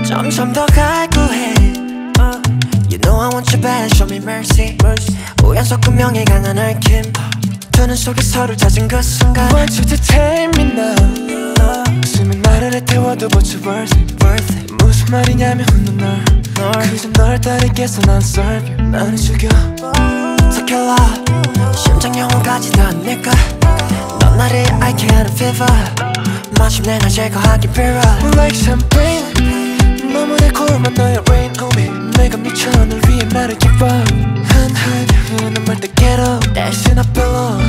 점점 더 갈구해. You know I want you bad, show me mercy. 우연 섞은 명예 강한 얽힘. 두 눈 속에 서로를 찾은 그 순간 Want you to tell me now. 수면 말을 해태워도 but you're worth it. 무슨 말이냐면 훗는 널 그저 널 따르겠어 난 serve you. 나는 죽여 Tequila 심장 영혼까지 다 내꺼. 넌 나를 앓게 하는 fever. 마침내 날 제거하기 빌어. Like champagne 너무 달콤한 너의 rain on me. 내가 미쳐 널 위해 나를 기뻐. 한한 눈물 때 get up 대신 I belong.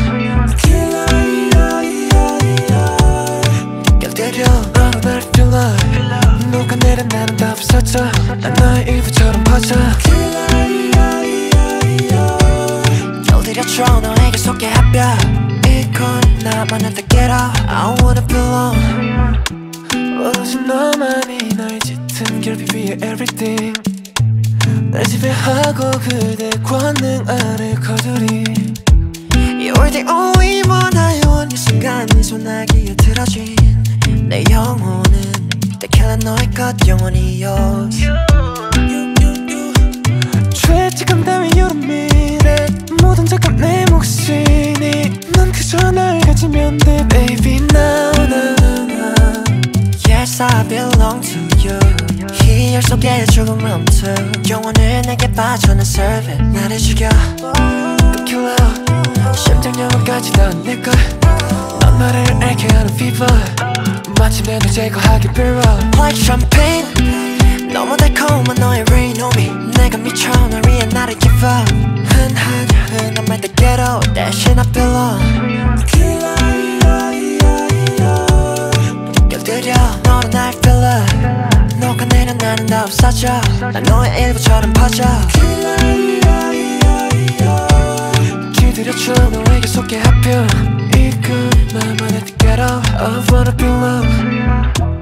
곁들여 너로 날 feel like 녹아내린 나는 다 없어져. 난 너의 일부처럼 퍼져. 곁들여줘 너에게 소개해봐. 이건 나만한테 get up. I wanna belong. 오직 너만이 나의 짙은 결핍 위에 everything. 날 지배하고 그대 권능 아래 거두리. You're the only one I want. 이 순간 네 소나기에 틀어진 내 영혼은 때켜난 너의 것 영원히 yours. 죄책감 따위 you don't mean it. 모든 잠깐 내 몫이니 넌 그저 날 가지면 돼 baby now now now. Yes I belong to you. 희열 속에 조금 멈춰. 영혼을 내게 바쳐 난 serve it. 나를 죽여 Kill out 심장 영혼까지 다 내걸. 넌 나를 앓게 하는 fever. 마침내 널 제거하기 빌어. Like champagne 너무 달콤한 너의 rain on me. 내가 미쳐 널 위해 나를 give up. 흔한 말 때 get out 대신 I belong. 곁들여 너로 날 fill up. 녹아내려 나는 다 없어져. 난 너의 일부처럼 퍼져. 기다려줘 너에게 소개해줘. 이건 나만의 get out. I wanna be loved.